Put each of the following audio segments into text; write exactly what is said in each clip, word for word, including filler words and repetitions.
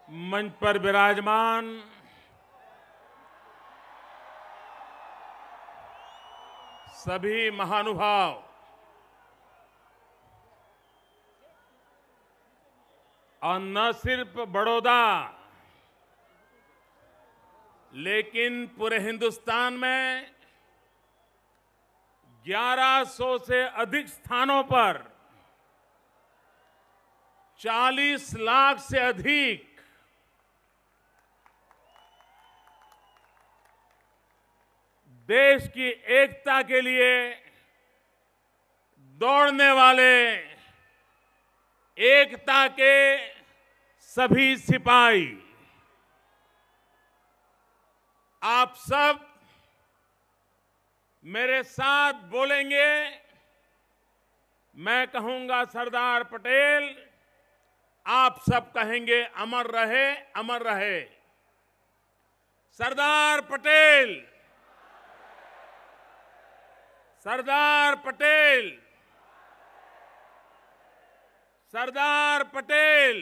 मंच पर विराजमान सभी महानुभाव, और न सिर्फ बड़ौदा लेकिन पूरे हिंदुस्तान में ग्यारह सौ से अधिक स्थानों पर चालीस लाख से अधिक देश की एकता के लिए दौड़ने वाले एकता के सभी सिपाही, आप सब मेरे साथ बोलेंगे। मैं कहूंगा सरदार पटेल, आप सब कहेंगे अमर रहे, अमर रहे। सरदार पटेल, सरदार पटेल, सरदार पटेल।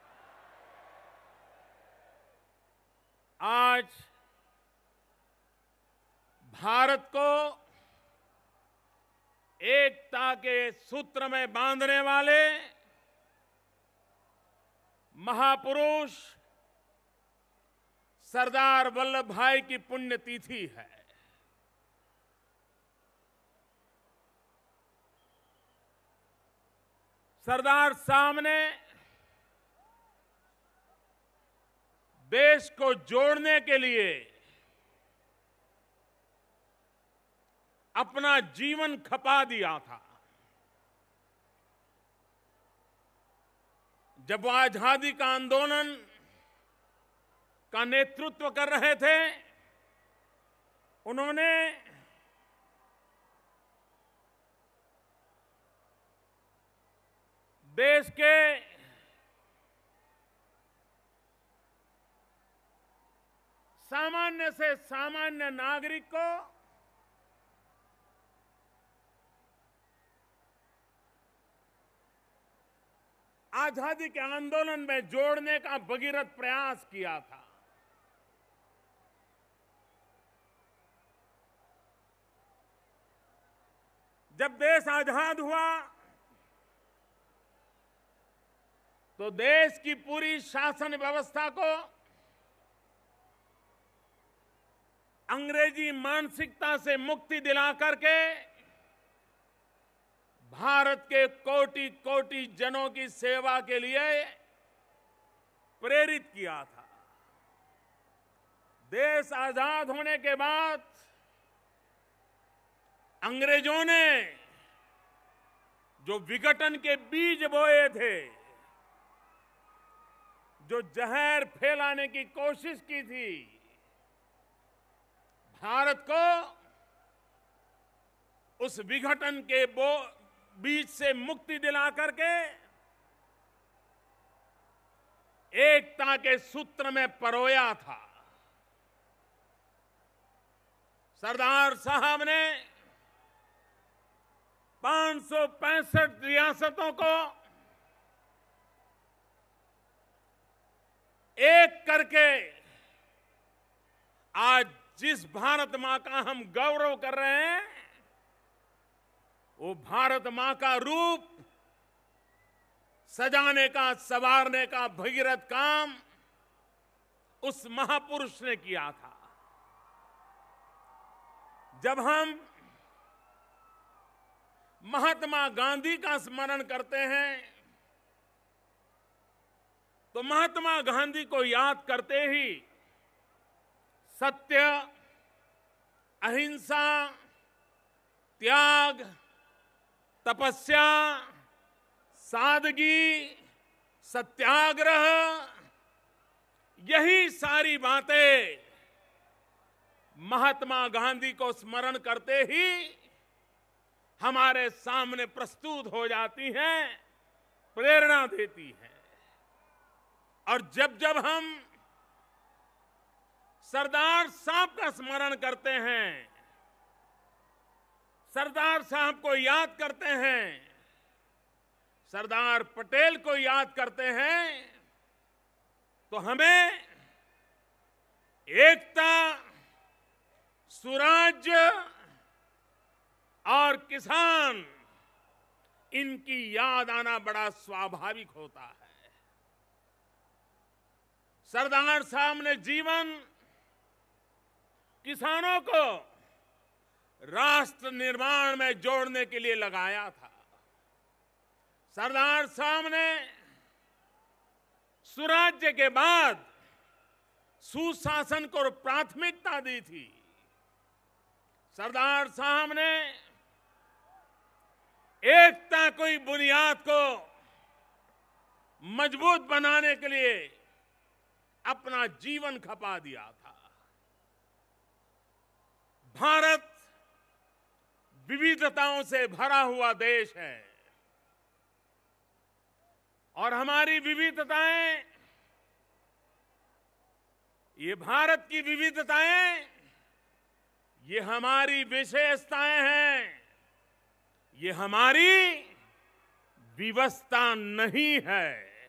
आज भारत को एकता के सूत्र में बांधने वाले महापुरुष सरदार वल्लभ भाई की पुण्यतिथि है। सरदार साहब ने देश को जोड़ने के लिए अपना जीवन खपा दिया था। जब वो आजादी का आंदोलन का नेतृत्व कर रहे थे, उन्होंने देश के सामान्य से सामान्य नागरिक को आजादी के आंदोलन में जोड़ने का भगीरथ प्रयास किया था। जब देश आजाद हुआ तो देश की पूरी शासन व्यवस्था को अंग्रेजी मानसिकता से मुक्ति दिला करके भारत के कोटि कोटि जनों की सेवा के लिए प्रेरित किया था। देश आजाद होने के बाद अंग्रेजों ने जो विघटन के बीज बोए थे, जो जहर फैलाने की कोशिश की थी, भारत को उस विघटन के बो बीच से मुक्ति दिला करके एकता के सूत्र में परोया था। सरदार साहब ने पांच सौ पैंसठ रियासतों को एक करके आज जिस भारत मां का हम गौरव कर रहे हैं, वो भारत मां का रूप सजाने का, संवारने का भगीरथ काम उस महापुरुष ने किया था। जब हम महात्मा गांधी का स्मरण करते हैं तो महात्मा गांधी को याद करते ही सत्य, अहिंसा, त्याग, तपस्या, सादगी, सत्याग्रह, यही सारी बातें महात्मा गांधी को स्मरण करते ही हमारे सामने प्रस्तुत हो जाती हैं, प्रेरणा देती हैं। और जब जब हम सरदार साहब का स्मरण करते हैं, सरदार साहब को याद करते हैं, सरदार पटेल को याद करते हैं, तो हमें एकता, सुराज्य और किसान, इनकी याद आना बड़ा स्वाभाविक होता है। सरदार साहब ने जीवन किसानों को राष्ट्र निर्माण में जोड़ने के लिए लगाया था। सरदार साहब ने सुराज्य के बाद सुशासन को प्राथमिकता दी थी। सरदार साहब ने एकता की बुनियाद को मजबूत बनाने के लिए अपना जीवन खपा दिया था। भारत विविधताओं से भरा हुआ देश है और हमारी विविधताएं, ये भारत की विविधताएं, ये हमारी विशेषताएं हैं, ये हमारी विवशता नहीं है।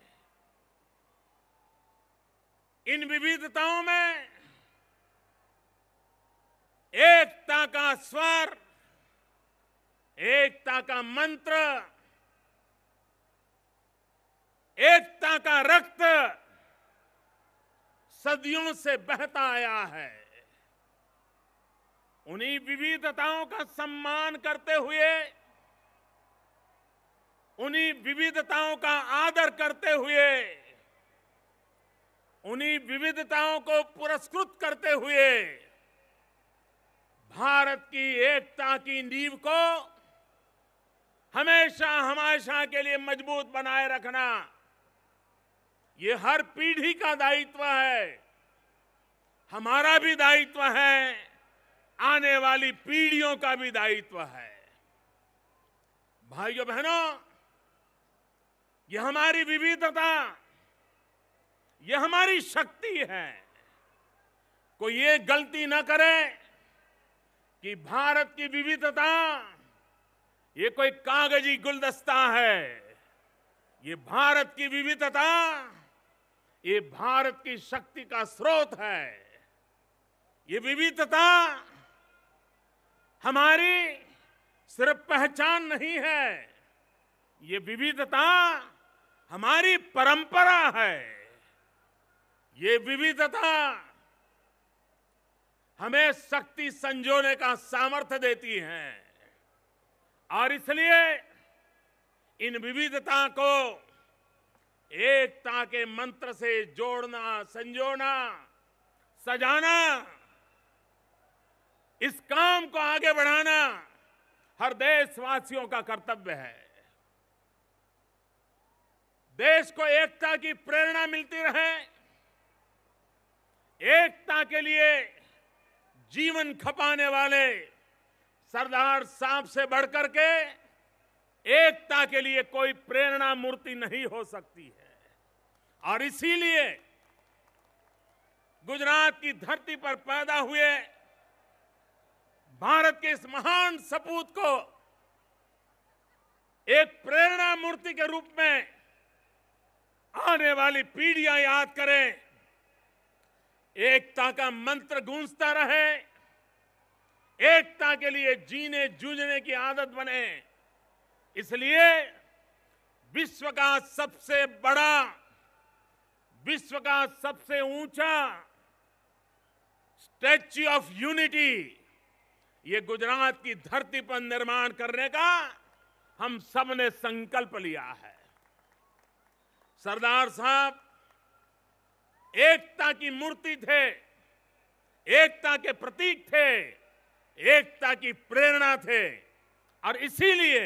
इन विविधताओं में एकता का स्वर, एकता का मंत्र, एकता का रक्त सदियों से बहता आया है। उन्हीं विविधताओं का सम्मान करते हुए, उन्हीं विविधताओं का आदर करते हुए, उन्हीं विविधताओं को पुरस्कृत करते हुए भारत की एकता की नींव को हमेशा हमेशा के लिए मजबूत बनाए रखना, ये हर पीढ़ी का दायित्व है, हमारा भी दायित्व है, आने वाली पीढ़ियों का भी दायित्व है। भाइयों बहनों, ये हमारी विविधता, ये हमारी शक्ति है। कोई ये गलती न करे कि भारत की विविधता ये कोई कागजी गुलदस्ता है। ये भारत की विविधता, ये भारत की शक्ति का स्रोत है। ये विविधता हमारी सिर्फ पहचान नहीं है, ये विविधता हमारी परंपरा है। ये विविधता हमें शक्ति संजोने का सामर्थ्य देती है और इसलिए इन विविधता को एकता के मंत्र से जोड़ना, संजोना, सजाना, इस काम को आगे बढ़ाना हर देशवासियों का कर्तव्य है। देश को एकता की प्रेरणा मिलती रहे, एकता के लिए जीवन खपाने वाले सरदार साहब से बढ़कर के एकता के लिए कोई प्रेरणा मूर्ति नहीं हो सकती है। और इसीलिए गुजरात की धरती पर पैदा हुए भारत के इस महान सपूत को एक प्रेरणा मूर्ति के रूप में आने वाली पीढ़ियां याद करें, एकता का मंत्र गूंजता रहे, एकता के लिए जीने जूझने की आदत बने। इसलिए विश्व का सबसे बड़ा, विश्व का सबसे ऊंचा स्टैच्यू ऑफ यूनिटी ये गुजरात की धरती पर निर्माण करने का हम सब ने संकल्प लिया है। सरदार साहब एकता की मूर्ति थे, एकता के प्रतीक थे, एकता की प्रेरणा थे और इसीलिए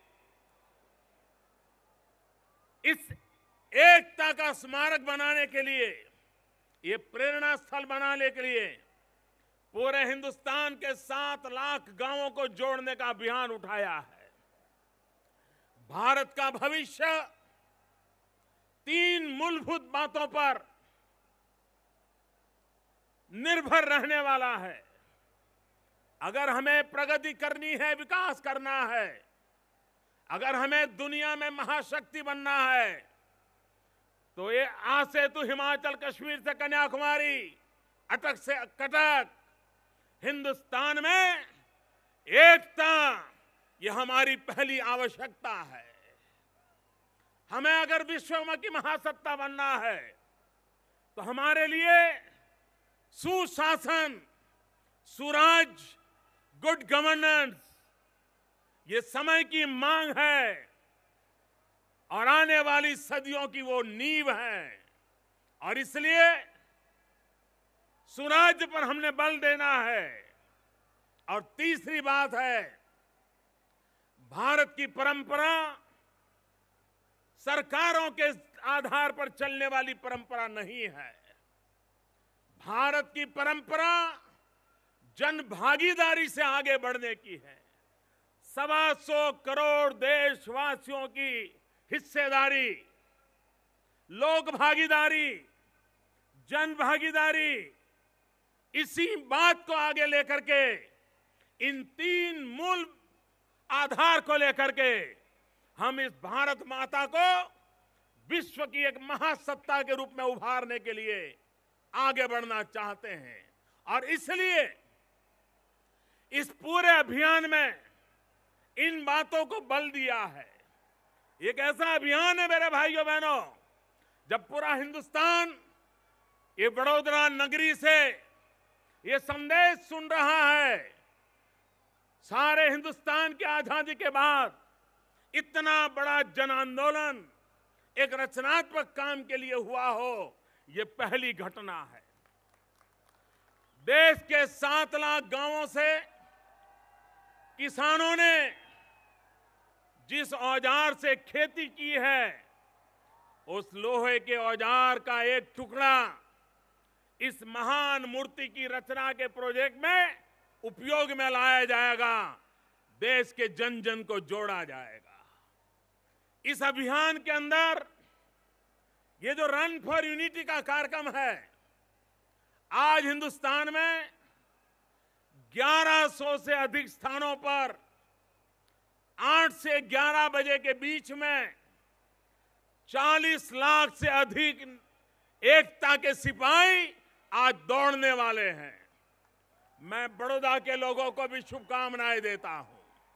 इस एकता का स्मारक बनाने के लिए, ये प्रेरणा स्थल बनाने के लिए पूरे हिंदुस्तान के सात लाख गांवों को जोड़ने का अभियान उठाया है। भारत का भविष्य तीन मूलभूत बातों पर निर्भर रहने वाला है। अगर हमें प्रगति करनी है, विकास करना है, अगर हमें दुनिया में महाशक्ति बनना है, तो ये आज से तो हिमाचल कश्मीर से कन्याकुमारी, अटक से कटक, हिंदुस्तान में एकता, ये हमारी पहली आवश्यकता है। हमें अगर विश्व की महासत्ता बनना है तो हमारे लिए सुशासन, सुराज, गुड गवर्नेंस ये समय की मांग है और आने वाली सदियों की वो नींव है। और इसलिए सुराज पर हमने बल देना है। और तीसरी बात है, भारत की परंपरा सरकारों के आधार पर चलने वाली परंपरा नहीं है। भारत की परंपरा जन भागीदारी से आगे बढ़ने की है। सवा सौ करोड़ देशवासियों की हिस्सेदारी, लोक भागीदारी, जन भागीदारी, इसी बात को आगे लेकर के, इन तीन मूल आधार को लेकर के हम इस भारत माता को विश्व की एक महासत्ता के रूप में उभारने के लिए आगे बढ़ना चाहते हैं। और इसलिए इस पूरे अभियान में इन बातों को बल दिया है। एक ऐसा अभियान है मेरे भाइयों बहनों, जब पूरा हिंदुस्तान ये वडोदरा नगरी से ये संदेश सुन रहा है, सारे हिंदुस्तान की आजादी के बाद इतना बड़ा जन आंदोलन एक रचनात्मक काम के लिए हुआ हो, ये पहली घटना है। देश के सात लाख गांवों से किसानों ने जिस औजार से खेती की है, उस लोहे के औजार का एक टुकड़ा इस महान मूर्ति की रचना के प्रोजेक्ट में उपयोग में लाया जाएगा। देश के जन जन को जोड़ा जाएगा। इस अभियान के अंदर ये जो रन फॉर यूनिटी का कार्यक्रम है, आज हिंदुस्तान में ग्यारह सौ से अधिक स्थानों पर आठ से ग्यारह बजे के बीच में चालीस लाख से अधिक एकता के सिपाही आज दौड़ने वाले हैं। मैं बड़ौदा के लोगों को भी शुभकामनाएं देता हूं।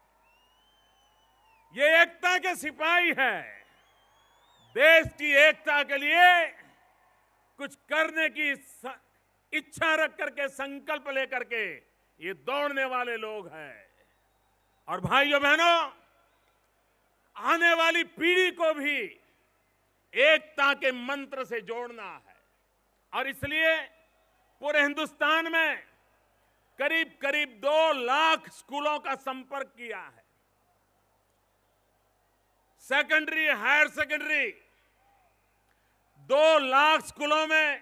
ये एकता के सिपाही हैं। देश की एकता के लिए कुछ करने की इच्छा रख करके, संकल्प लेकर के ये दौड़ने वाले लोग हैं। और भाइयों बहनों, आने वाली पीढ़ी को भी एकता के मंत्र से जोड़ना है। और इसलिए पूरे हिंदुस्तान में करीब करीब दो लाख स्कूलों का संपर्क किया है। सेकेंडरी, हायर सेकेंडरी, दो लाख स्कूलों में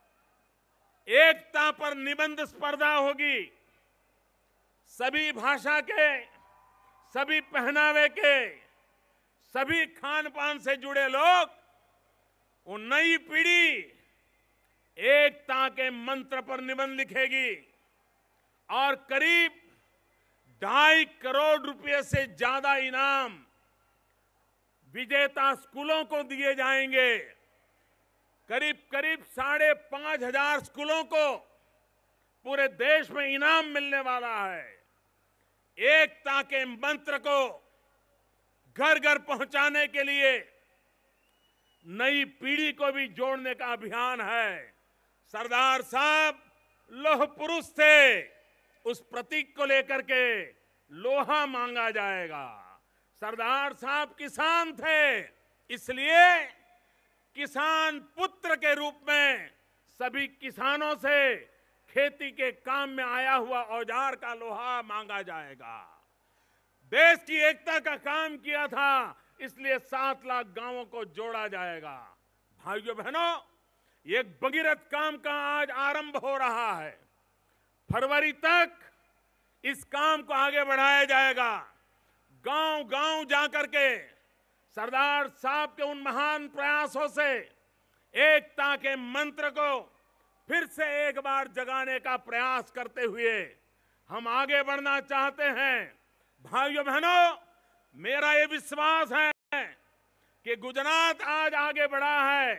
एकता पर निबंध स्पर्धा होगी। सभी भाषा के, सभी पहनावे के, सभी खान पान से जुड़े लोग, वो नई पीढ़ी एकता के मंत्र पर निबंध लिखेगी और करीब ढाई करोड़ रुपए से ज्यादा इनाम विजेता स्कूलों को दिए जाएंगे। करीब करीब साढ़े पांच हजार स्कूलों को पूरे देश में इनाम मिलने वाला है। एकता के मंत्र को घर घर पहुंचाने के लिए नई पीढ़ी को भी जोड़ने का अभियान है। सरदार साहब लोह पुरुष थे, उस प्रतीक को लेकर के लोहा मांगा जाएगा। सरदार साहब किसान थे, इसलिए किसान पुत्र के रूप में सभी किसानों से खेती के काम में आया हुआ औजार का लोहा मांगा जाएगा। देश की एकता का काम किया था, इसलिए सात लाख गांवों को जोड़ा जाएगा। भाइयों बहनों, ये भगीरथ काम का आज आरंभ हो रहा है। फरवरी तक इस काम को आगे बढ़ाया जाएगा। गांव गांव जाकर के सरदार साहब के उन महान प्रयासों से एकता के मंत्र को फिर से एक बार जगाने का प्रयास करते हुए हम आगे बढ़ना चाहते हैं। भाइयों बहनों, मेरा ये विश्वास है कि गुजरात आज आगे बढ़ा है,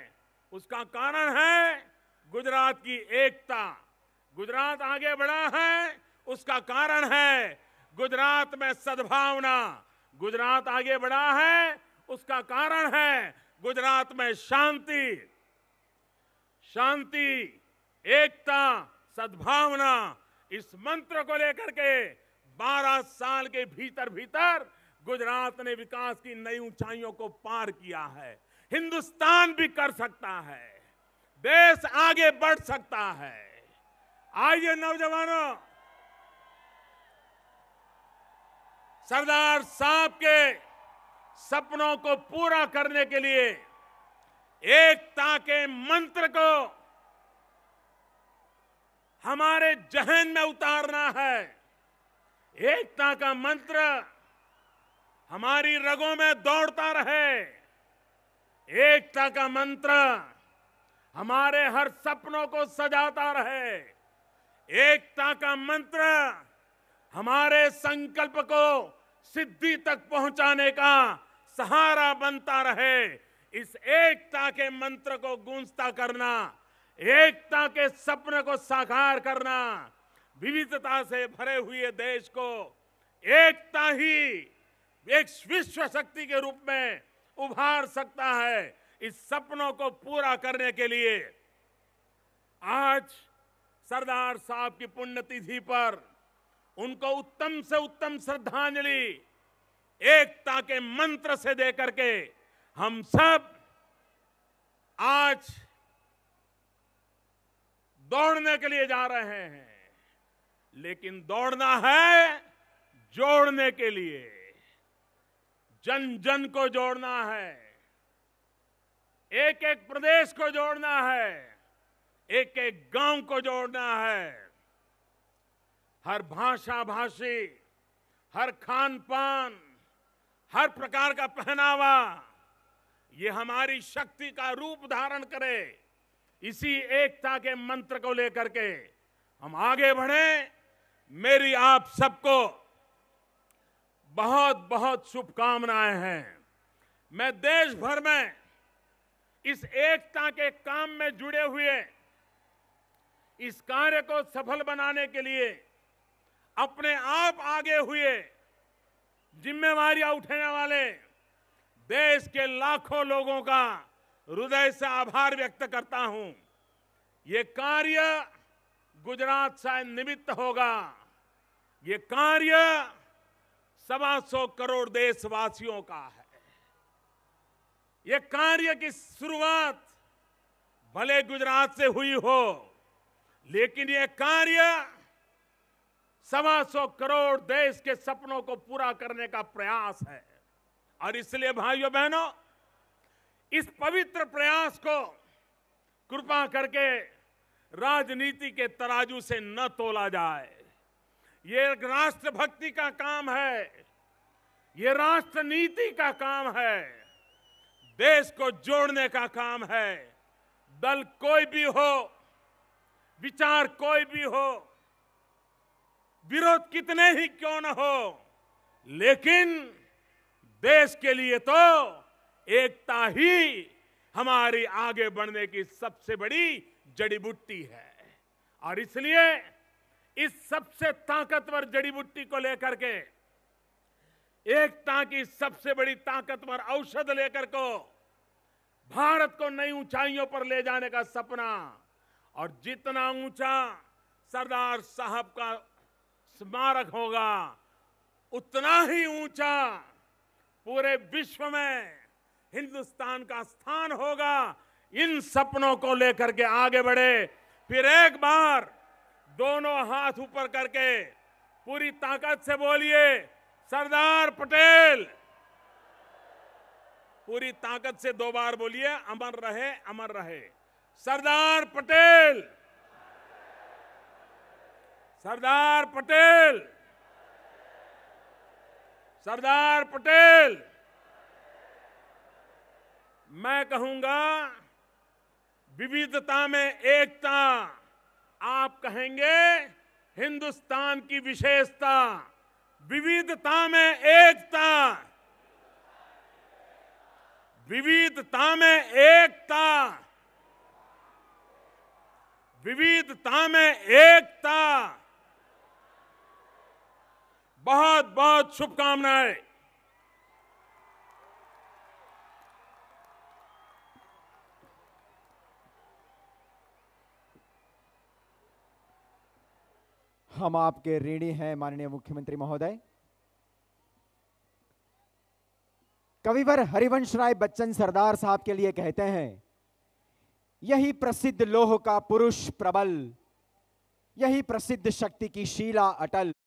उसका कारण है गुजरात की एकता। गुजरात आगे बढ़ा है उसका कारण है गुजरात में सद्भावना। गुजरात आगे बढ़ा है उसका कारण है गुजरात में शांति। शांति, एकता, सद्भावना, इस मंत्र को लेकर के बारह साल के भीतर भीतर गुजरात ने विकास की नई ऊंचाइयों को पार किया है। हिंदुस्तान भी कर सकता है, देश आगे बढ़ सकता है। आइए नौजवानों, सरदार साहब के सपनों को पूरा करने के लिए एकता के मंत्र को हमारे जहन में उतारना है। एकता का मंत्र हमारी रगों में दौड़ता रहे। एकता का मंत्र हमारे हर सपनों को सजाता रहे। एकता का मंत्र हमारे संकल्प को सिद्धि तक पहुंचाने का सहारा बनता रहे। इस एकता के मंत्र को गूंजता करना, एकता के सपने को साकार करना, विविधता से भरे हुए देश को एकता ही एक विश्व शक्ति के रूप में उभार सकता है। इस सपनों को पूरा करने के लिए आज सरदार साहब की पुण्यतिथि पर उनको उत्तम से उत्तम श्रद्धांजलि एकता के मंत्र से देकर के हम सब आज दौड़ने के लिए जा रहे हैं। लेकिन दौड़ना है जोड़ने के लिए, जन जन को जोड़ना है, एक एक प्रदेश को जोड़ना है, एक एक गांव को जोड़ना है। हर भाषा भाषी, हर खान पान, हर प्रकार का पहनावा, ये हमारी शक्ति का रूप धारण करे। इसी एकता के मंत्र को लेकर के हम आगे बढ़े। मेरी आप सबको बहुत बहुत शुभकामनाएं हैं। मैं देश भर में इस एकता के काम में जुड़े हुए इस कार्य को सफल बनाने के लिए अपने आप आगे हुए जिम्मेवारियां उठाने वाले देश के लाखों लोगों का हृदय से आभार व्यक्त करता हूं। ये कार्य गुजरात से निमित्त होगा। ये कार्य सवा सौ करोड़ देशवासियों का है। ये कार्य की शुरुआत भले गुजरात से हुई हो, लेकिन ये कार्य सवा सौ करोड़ देश के सपनों को पूरा करने का प्रयास है। और इसलिए भाइयों बहनों, इस पवित्र प्रयास को कृपा करके राजनीति के तराजू से न तोला जाए। ये राष्ट्रभक्ति का काम है, ये राष्ट्र नीति का काम है, देश को जोड़ने का काम है। दल कोई भी हो, विचार कोई भी हो, विरोध कितने ही क्यों न हो, लेकिन देश के लिए तो एकता ही हमारी आगे बढ़ने की सबसे बड़ी जड़ी बूटी है। और इसलिए इस सबसे ताकतवर जड़ी बूटी को लेकर के, एकता की सबसे बड़ी ताकतवर औषध लेकर को भारत को नई ऊंचाइयों पर ले जाने का सपना, और जितना ऊंचा सरदार साहब का स्मारक होगा, उतना ही ऊंचा पूरे विश्व में हिंदुस्तान का स्थान होगा। इन सपनों को लेकर के आगे बढ़े। फिर एक बार दोनों हाथ ऊपर करके पूरी ताकत से बोलिए, सरदार पटेल। पूरी ताकत से दो बार बोलिए, अमर रहे, अमर रहे। सरदार पटेल, सरदार पटेल, सरदार पटेल। मैं कहूंगा विविधता में एकता, आप कहेंगे हिंदुस्तान की विशेषता। विविधता में एकता, विविधता में एकता, विविधता में एकता। बहुत बहुत शुभकामनाएं। हम आपके ऋणी हैं माननीय मुख्यमंत्री महोदय। कविवर हरिवंश राय बच्चन सरदार साहब के लिए कहते हैं, यही प्रसिद्ध लोह का पुरुष प्रबल, यही प्रसिद्ध शक्ति की शीला अटल।